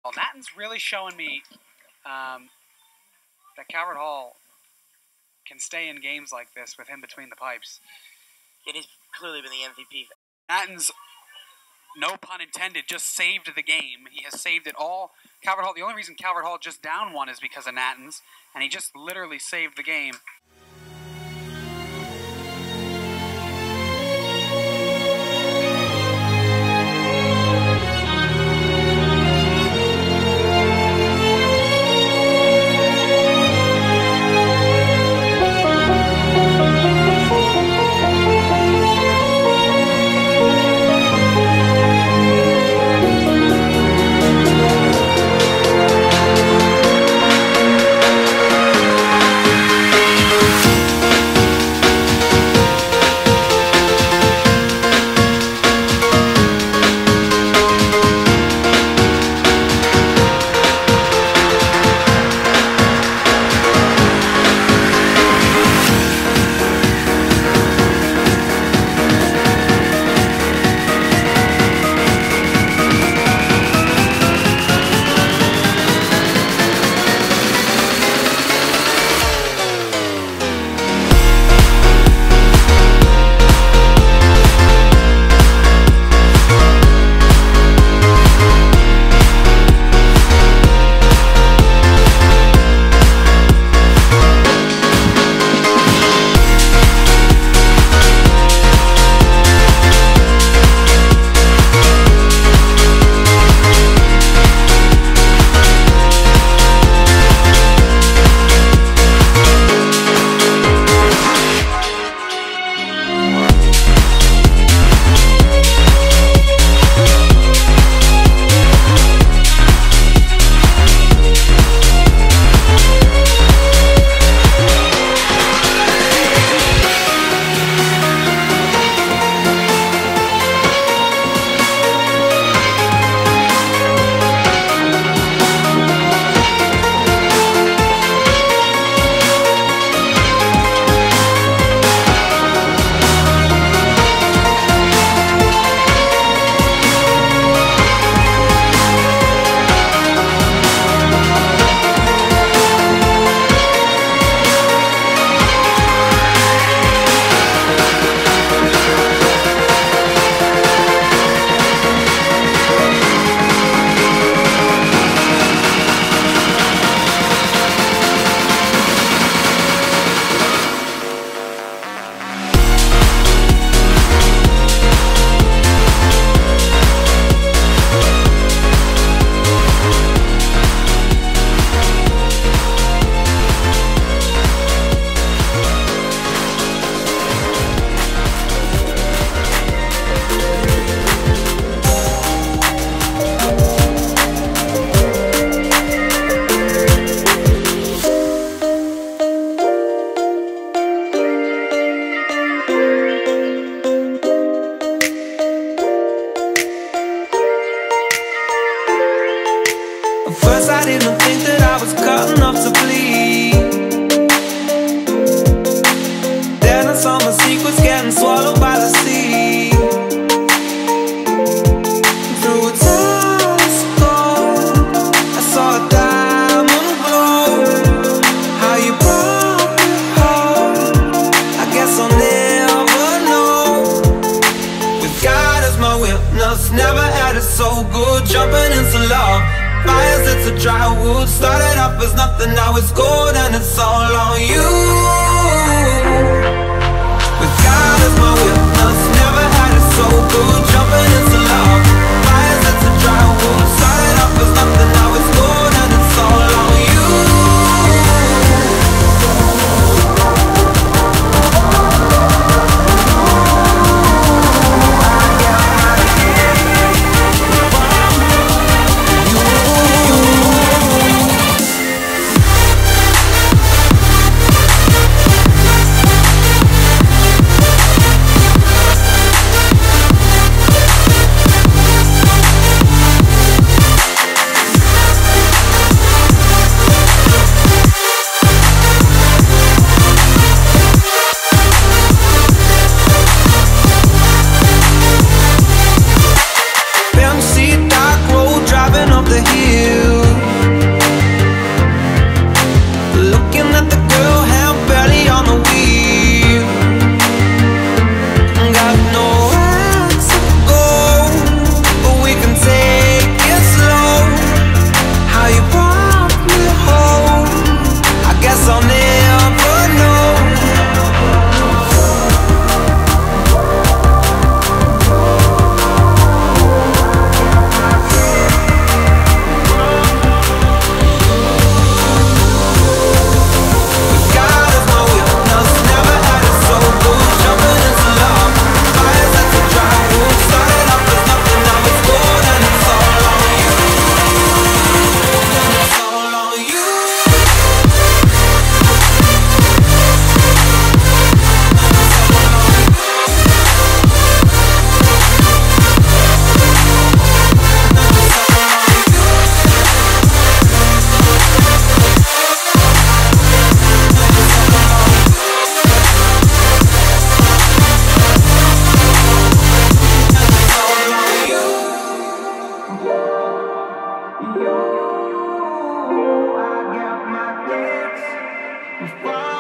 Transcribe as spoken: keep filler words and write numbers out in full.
Well, Nattans really showing me um, that Calvert Hall can stay in games like this with him between the pipes. And he's clearly been the M V P. Nattans, no pun intended, just saved the game. He has saved it all. Calvert Hall, the only reason Calvert Hall just down one is because of Nattans, and he just literally saved the game. First I didn't think that I was cut enough to bleed. Then I saw my secrets getting swallowed by the sea. Through a telescope I saw a diamond glow. How you broke it home, I guess I'll never know. With God as my witness, never had it so good. Jumping into love, fires, it's a dry wood. Started off as nothing, now it's gold, and it's all on you. With God as my witness, never had it so good. Jumping into love, fires, it's a dry wood. Started off as nothing, now it's gold, and it's all on you. Why?